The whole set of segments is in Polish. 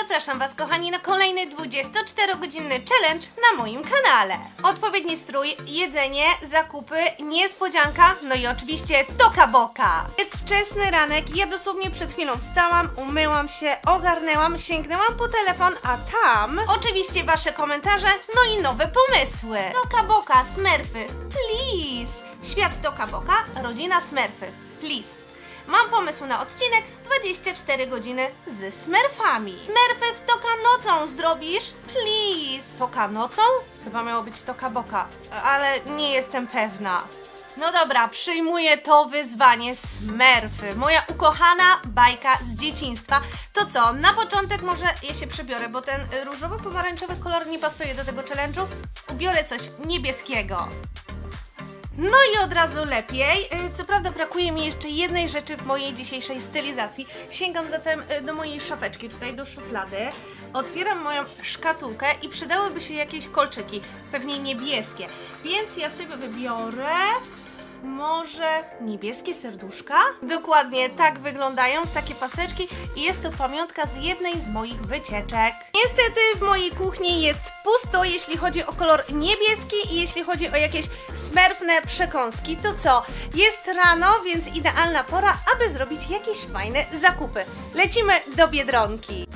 Zapraszam Was, kochani, na kolejny 24-godzinny challenge na moim kanale. Odpowiedni strój, jedzenie, zakupy, niespodzianka, no i oczywiście Toka Boka. Jest wczesny ranek, ja dosłownie przed chwilą wstałam, umyłam się, ogarnęłam, sięgnęłam po telefon, a tam oczywiście Wasze komentarze, no i nowe pomysły. Toka Boka, Smurfy, please! Świat Toka Boka, rodzina Smurfy, please! Mam pomysł na odcinek 24 godziny z Smurfami. Smurfy w Toka nocą zrobisz? Please! Toka nocą? Chyba miało być Toka Boka, ale nie jestem pewna. No dobra, przyjmuję to wyzwanie. Smurfy, moja ukochana bajka z dzieciństwa. To co, na początek może ja się przebiorę, bo ten różowo-pomarańczowy kolor nie pasuje do tego challenge'u. Ubiorę coś niebieskiego. No i od razu lepiej. Co prawda brakuje mi jeszcze jednej rzeczy w mojej dzisiejszej stylizacji. Sięgam zatem do mojej szafeczki, tutaj do szuflady. Otwieram moją szkatułkę i przydałyby się jakieś kolczyki, pewnie niebieskie. Więc ja sobie wybiorę może niebieskie serduszka? Dokładnie tak wyglądają, w takie paseczki i jest to pamiątka z jednej z moich wycieczek. Niestety w mojej kuchni jest pusto, jeśli chodzi o kolor niebieski i jeśli chodzi o jakieś smurfne przekąski. To co? Jest rano, więc idealna pora, aby zrobić jakieś fajne zakupy. Lecimy do Biedronki.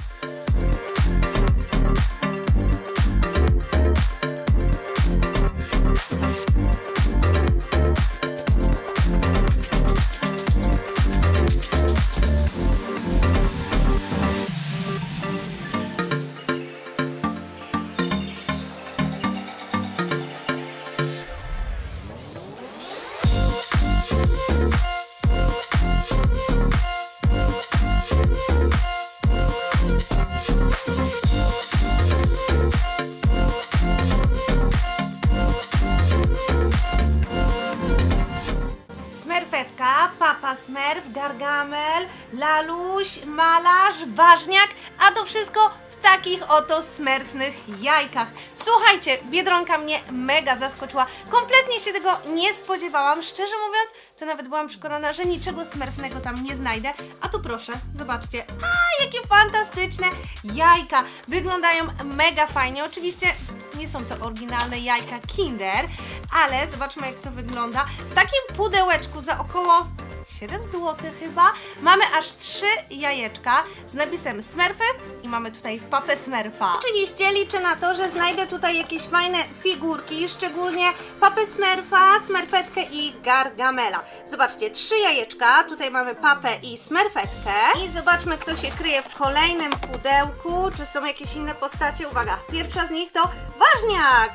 Papa Smurf, Gargamel, Laluś, Malarz, Ważniak, a to wszystko w takich oto smurfnych jajkach. Słuchajcie, Biedronka mnie mega zaskoczyła. Kompletnie się tego nie spodziewałam. Szczerze mówiąc, to nawet byłam przekonana, że niczego smurfnego tam nie znajdę. A tu proszę, zobaczcie. Jakie fantastyczne jajka. Wyglądają mega fajnie. Oczywiście nie są to oryginalne jajka Kinder, ale zobaczmy, jak to wygląda. W takim pudełeczku za około 7 zł chyba mamy aż 3 jajeczka z napisem Smurfy i mamy tutaj Papę Smurfa. Oczywiście liczę na to, że znajdę tutaj jakieś fajne figurki, szczególnie Papę Smurfa, Smurfetkę i Gargamela. Zobaczcie, 3 jajeczka, tutaj mamy Papę i Smurfetkę i zobaczmy, kto się kryje w kolejnym pudełku, czy są jakieś inne postacie. Uwaga, pierwsza z nich to Ważniak,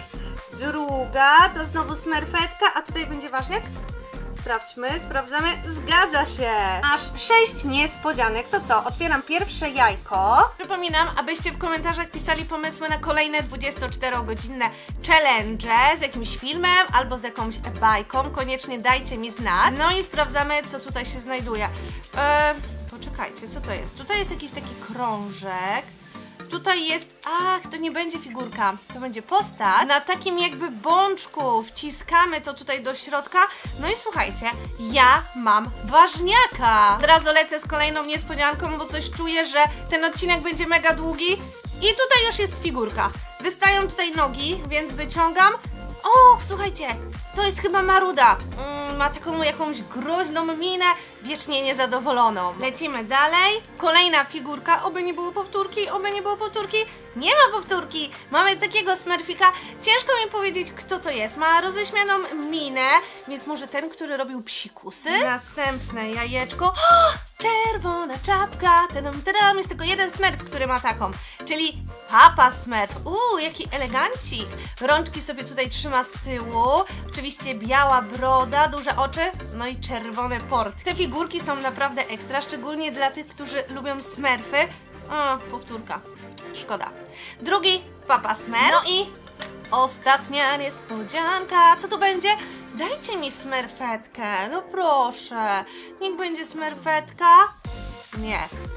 druga to znowu Smurfetka, a tutaj będzie Ważniak? Sprawdźmy, sprawdzamy, zgadza się! Aż 6 niespodzianek. To co? Otwieram pierwsze jajko. Przypominam, abyście w komentarzach pisali pomysły na kolejne 24-godzinne challenge z jakimś filmem albo z jakąś bajką. Koniecznie dajcie mi znać. No i sprawdzamy, co tutaj się znajduje. Poczekajcie, co to jest? Tutaj jest jakiś taki krążek. Tutaj jest, to nie będzie figurka, to będzie postać. Na takim jakby bączku wciskamy to tutaj do środka. No i słuchajcie, ja mam Ważniaka. Od razu lecę z kolejną niespodzianką, bo coś czuję, że ten odcinek będzie mega długi. I tutaj już jest figurka. Wystają tutaj nogi, więc wyciągam. O, słuchajcie, to jest chyba Maruda. Ma taką jakąś groźną minę, wiecznie niezadowoloną. Lecimy dalej. Kolejna figurka. Oby nie było powtórki, oby nie było powtórki. Nie ma powtórki. Mamy takiego Smurfika. Ciężko mi powiedzieć, kto to jest. Ma roześmianą minę, więc może ten, który robił psikusy. Następne jajeczko. O, czerwona czapka. Tadam. Jest tylko jeden Smurf, który ma taką, czyli Papa Smurf. Jaki elegancik. Rączki sobie tutaj trzyma z tyłu. Oczywiście biała broda, duże oczy, no i czerwony port. Te figurki są naprawdę ekstra, szczególnie dla tych, którzy lubią Smurfy. Powtórka. Szkoda. Drugi Papa Smurf. No i ostatnia niespodzianka. Co tu będzie? Dajcie mi Smurfetkę. No proszę. Niech będzie Smurfetka. Nie.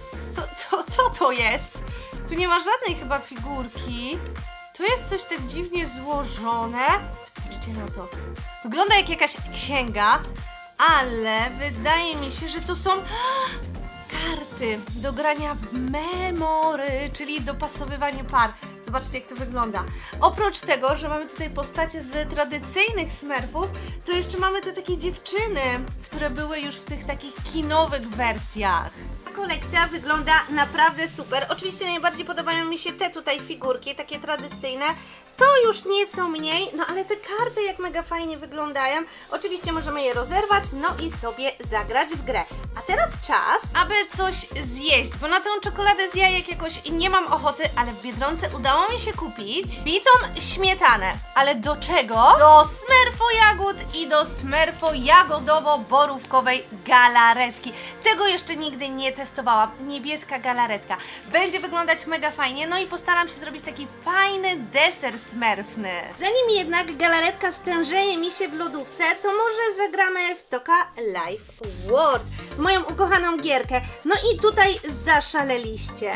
Co to jest? Tu nie ma żadnej chyba figurki. Tu jest coś tak dziwnie złożone. Patrzcie na to. Wygląda jak jakaś księga, ale wydaje mi się, że to są karty do grania w memory, czyli dopasowywanie par. Zobaczcie, jak to wygląda. Oprócz tego, że mamy tutaj postacie z tradycyjnych Smurfów, to jeszcze mamy te takie dziewczyny, które były już w tych takich kinowych wersjach. Kolekcja wygląda naprawdę super. Oczywiście najbardziej podobają mi się te tutaj figurki, takie tradycyjne. To już nieco mniej, no ale te karty jak mega fajnie wyglądają. Oczywiście możemy je rozerwać, no i sobie zagrać w grę. A teraz czas, aby coś zjeść, bo na tę czekoladę z jajek jakoś nie mam ochoty, ale w Biedronce udało mi się kupić bitą śmietanę. Ale do czego? Do Smurfo jagód i do Smurfo jagodowo-borówkowej galaretki. Tego jeszcze nigdy nie testowałam. Niebieska galaretka. Będzie wyglądać mega fajnie, no i postaram się zrobić taki fajny deser smurfny. Zanim jednak galaretka stężeje mi się w lodówce, to może zagramy w Toka Life World, moją ukochaną gierkę. No i tutaj zaszaleliście.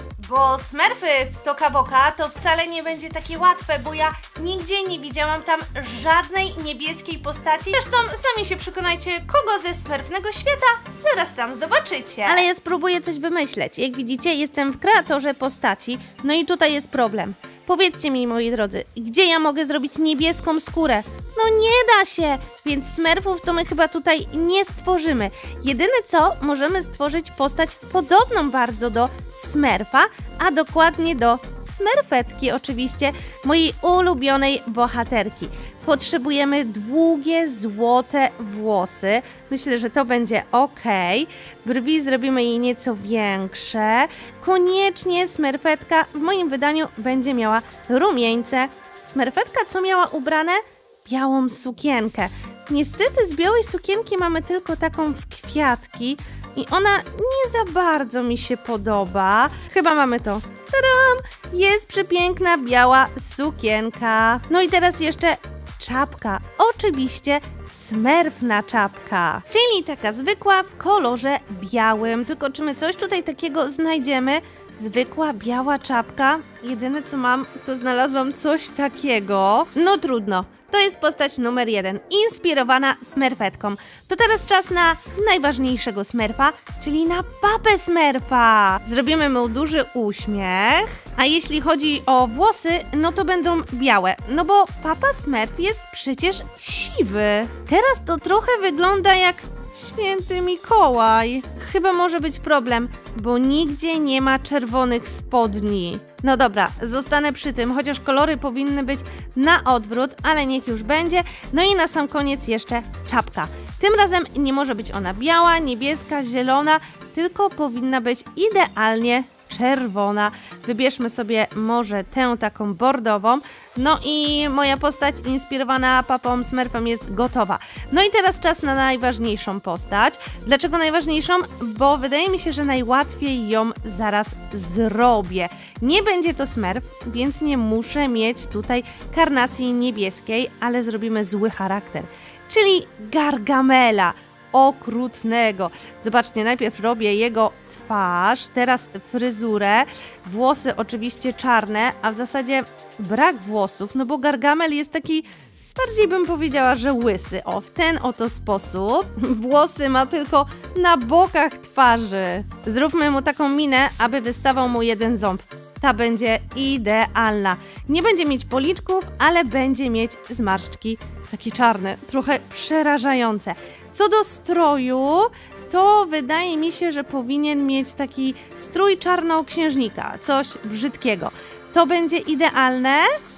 Bo Smurfy w Toka Boka to wcale nie będzie takie łatwe, bo ja nigdzie nie widziałam tam żadnej niebieskiej postaci. Zresztą sami się przekonajcie, kogo ze Smurfnego świata zaraz tam zobaczycie. Ale ja spróbuję coś wymyśleć. Jak widzicie, jestem w kreatorze postaci, no i tutaj jest problem. Powiedzcie mi, moi drodzy, gdzie ja mogę zrobić niebieską skórę? No nie da się, więc Smurfów to my chyba tutaj nie stworzymy. Jedyne co, możemy stworzyć postać podobną bardzo do Smurfa, a dokładnie do Smurfetki oczywiście, mojej ulubionej bohaterki. Potrzebujemy długie, złote włosy. Myślę, że to będzie ok. Brwi zrobimy jej nieco większe. Koniecznie Smurfetka w moim wydaniu będzie miała rumieńce. Smurfetka co miała ubrane? Białą sukienkę. Niestety z białej sukienki mamy tylko taką w kwiatki i ona nie za bardzo mi się podoba. Chyba mamy to. Tadam! Jest przepiękna biała sukienka. No i teraz jeszcze czapka. Oczywiście Smurfna czapka, czyli taka zwykła w kolorze białym. Tylko czy my coś tutaj takiego znajdziemy? Zwykła biała czapka. Jedyne co mam, to znalazłam coś takiego. No trudno. To jest postać numer 1, inspirowana Smurfetką. To teraz czas na najważniejszego Smurfa, czyli na papę Smurfa. Zrobimy mu duży uśmiech, a jeśli chodzi o włosy, no to będą białe, no bo papa Smurf jest przecież siwy. Teraz to trochę wygląda jak Święty Mikołaj. Chyba może być problem, bo nigdzie nie ma czerwonych spodni. No dobra, zostanę przy tym, chociaż kolory powinny być na odwrót, ale niech już będzie. No i na sam koniec jeszcze czapka. Tym razem nie może być ona biała, niebieska, zielona, tylko powinna być idealnie czerwona. Wybierzmy sobie może tę taką bordową. No i moja postać inspirowana papą Smurfem jest gotowa. No i teraz czas na najważniejszą postać. Dlaczego najważniejszą? Bo wydaje mi się, że najłatwiej ją zaraz zrobię. Nie będzie to Smurf, więc nie muszę mieć tutaj karnacji niebieskiej, ale zrobimy zły charakter, czyli Gargamela. Okrutnego. Zobaczcie, najpierw robię jego twarz, teraz fryzurę, włosy oczywiście czarne, a w zasadzie brak włosów, no bo Gargamel jest taki, bardziej bym powiedziała, że łysy. O, w ten oto sposób. Włosy ma tylko na bokach twarzy. Zróbmy mu taką minę, aby wystawał mu jeden ząb. Ta będzie idealna. Nie będzie mieć policzków, ale będzie mieć zmarszczki takie czarne, trochę przerażające. Co do stroju, to wydaje mi się, że powinien mieć taki strój czarnoksiężnika, coś brzydkiego. To będzie idealne?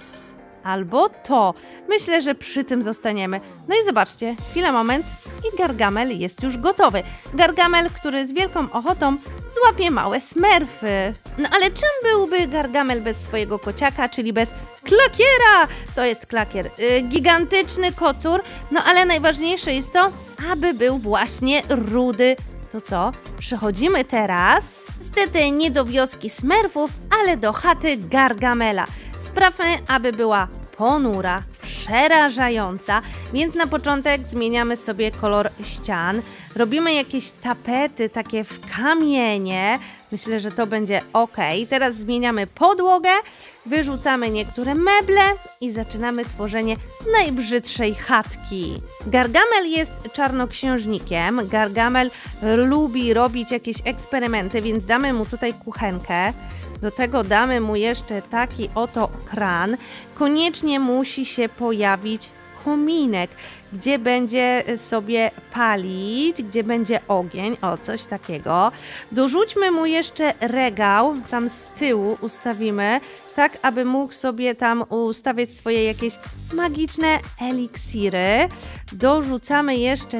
Albo to. Myślę, że przy tym zostaniemy. No i zobaczcie, chwila, moment i Gargamel jest już gotowy. Gargamel, który z wielką ochotą złapie małe Smurfy. No ale czym byłby Gargamel bez swojego kociaka, czyli bez klakiera? To jest klakier. Gigantyczny kocur, no ale najważniejsze jest to, aby był właśnie rudy. To co? Przechodzimy teraz, niestety nie do wioski Smurfów, ale do chaty Gargamela. Sprawmy, aby była ponura, przerażająca, więc na początek zmieniamy sobie kolor ścian. Robimy jakieś tapety takie w kamienie. Myślę, że to będzie ok. Teraz zmieniamy podłogę, wyrzucamy niektóre meble i zaczynamy tworzenie najbrzydszej chatki. Gargamel jest czarnoksiężnikiem. Gargamel lubi robić jakieś eksperymenty, więc damy mu tutaj kuchenkę. Do tego damy mu jeszcze taki oto kran. Koniecznie musi się pojawić kominek, gdzie będzie sobie palić, gdzie będzie ogień, o coś takiego. Dorzućmy mu jeszcze regał, tam z tyłu ustawimy, tak aby mógł sobie tam ustawiać swoje jakieś magiczne eliksiry. Dorzucamy jeszcze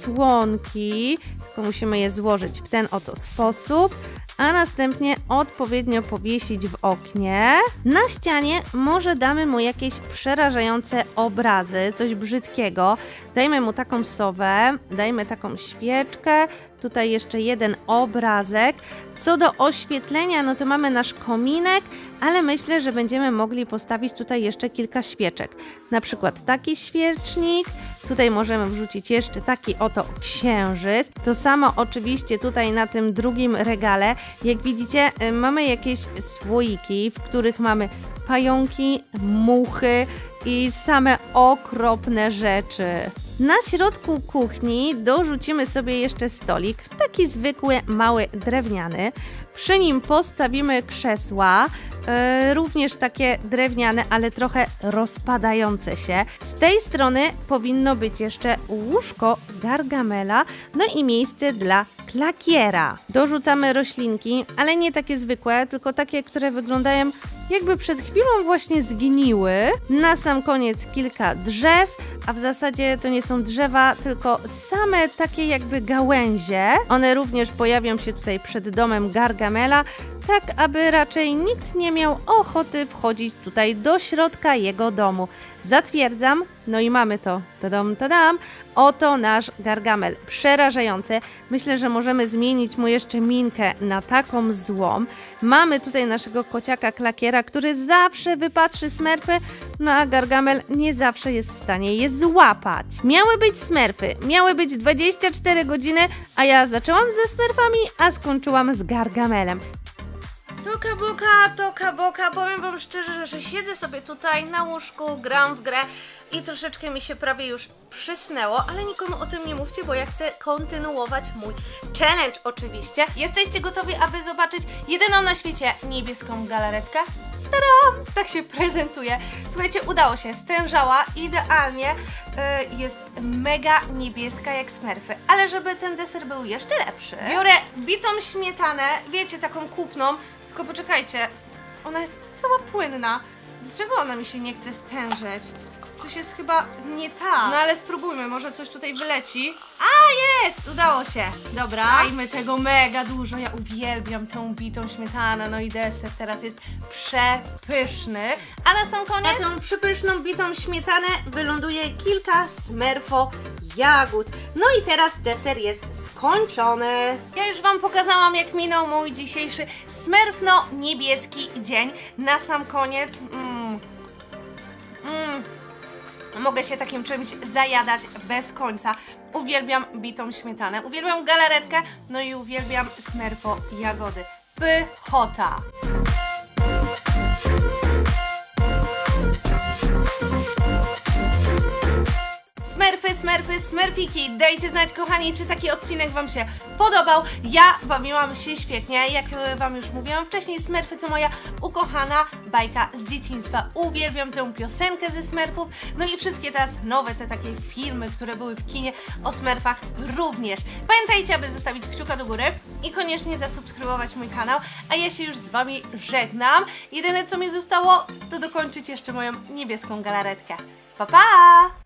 zasłonki, tylko musimy je złożyć w ten oto sposób, a następnie odpowiednio powiesić w oknie. Na ścianie może damy mu jakieś przerażające obrazy, coś brzydkiego. Dajmy mu taką sowę, dajmy taką świeczkę, tutaj jeszcze jeden obrazek. Co do oświetlenia, no to mamy nasz kominek, ale myślę, że będziemy mogli postawić tutaj jeszcze kilka świeczek. Na przykład taki świecznik, tutaj możemy wrzucić jeszcze taki oto księżyc. To samo oczywiście tutaj na tym drugim regale. Jak widzicie, mamy jakieś słoiki, w których mamy pająki, muchy i same okropne rzeczy. Na środku kuchni dorzucimy sobie jeszcze stolik, taki zwykły, mały, drewniany. Przy nim postawimy krzesła, również takie drewniane, ale trochę rozpadające się. Z tej strony powinno być jeszcze łóżko Gargamela, no i miejsce dla klakiera. Dorzucamy roślinki, ale nie takie zwykłe, tylko takie, które wyglądają jakby przed chwilą właśnie zgniły. Na sam koniec kilka drzew, a w zasadzie to nie są drzewa, tylko same takie jakby gałęzie. One również pojawią się tutaj przed domem Gargamela, tak aby raczej nikt nie miał ochoty wchodzić tutaj do środka jego domu. Zatwierdzam, no i mamy to. Tadam, tadam. Oto nasz Gargamel. Przerażający. Myślę, że możemy zmienić mu jeszcze minkę na taką złą. Mamy tutaj naszego kociaka klakiera, który zawsze wypatrzy smerfy, no a Gargamel nie zawsze jest w stanie je złapać. Miały być smerfy, miały być 24 godziny, a ja zaczęłam ze smerfami, a skończyłam z Gargamelem. Toka boka, powiem wam szczerze, że siedzę sobie tutaj na łóżku, gram w grę i troszeczkę mi się prawie już przysnęło, ale nikomu o tym nie mówcie, bo ja chcę kontynuować mój challenge oczywiście. Jesteście gotowi, aby zobaczyć jedyną na świecie niebieską galaretkę? Tadam! Tak się prezentuje. Słuchajcie, udało się, stężała idealnie, jest mega niebieska jak smerfy, ale żeby ten deser był jeszcze lepszy, biorę bitą śmietanę, wiecie, taką kupną, tylko poczekajcie, ona jest cała płynna. Dlaczego ona mi się nie chce stężyć? Coś jest chyba nie tak. No ale spróbujmy, może coś tutaj wyleci. A, jest! Udało się. Dobra, dajmy tego mega dużo. Ja uwielbiam tą bitą śmietanę. No i deser teraz jest przepyszny. A na sam koniec na tą przepyszną bitą śmietanę wyląduje kilka smerfo jagód. No i teraz deser jest skończony. Ja już wam pokazałam, jak minął mój dzisiejszy smerfno-niebieski dzień. Na sam koniec mogę się takim czymś zajadać bez końca. Uwielbiam bitą śmietanę, uwielbiam galaretkę, no i uwielbiam smerfo jagody. Pychota! Smerfiki, dajcie znać, kochani, czy taki odcinek wam się podobał. Ja bawiłam się świetnie, jak wam już mówiłam wcześniej, Smurfy to moja ukochana bajka z dzieciństwa. Uwielbiam tę piosenkę ze Smurfów, no i wszystkie teraz nowe te takie filmy, które były w kinie o Smurfach również. Pamiętajcie, aby zostawić kciuka do góry i koniecznie zasubskrybować mój kanał, a ja się już z wami żegnam. Jedyne co mi zostało, to dokończyć jeszcze moją niebieską galaretkę. Pa, pa!